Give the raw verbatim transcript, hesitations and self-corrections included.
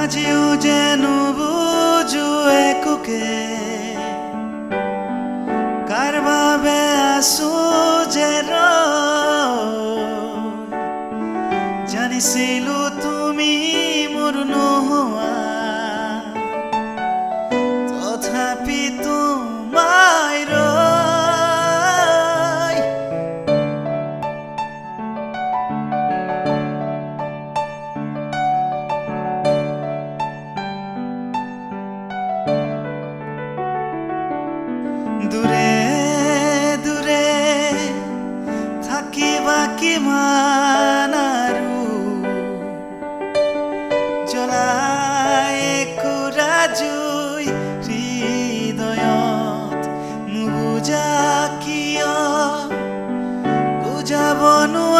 আজিও যেন বুঝো একোকে কাৰ বাবে আছো যে জানিছিলো তুমি মোৰ নোহোৱা তথাপি তোমায় ৰৈ দূৰে দূৰে থাকিবা কিমান আৰু জ্বলাই একুৰা জুই হৃদয়ত নুবুজা কিয় বুজাব নোৱাৰো